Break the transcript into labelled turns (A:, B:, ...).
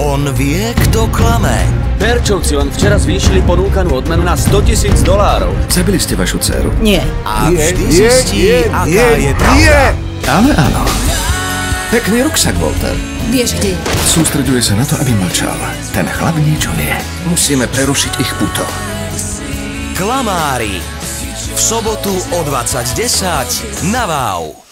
A: On vie, kto klame.
B: Perčovci len včera zvýšili ponúkanú odmenu na $100,000.
C: Zabili ste vašu dceru.
D: Nie.
A: A vždy zistí, aká je pravda.
C: Ale áno. Pekný ruksak, Walter.
D: Vieš kde?
C: Sústreďuje sa na to, aby mlčal. Ten chlap niečo vie. Musíme prerušiť ich puto.
A: Klamári. V sobotu o 20:10 na Wow.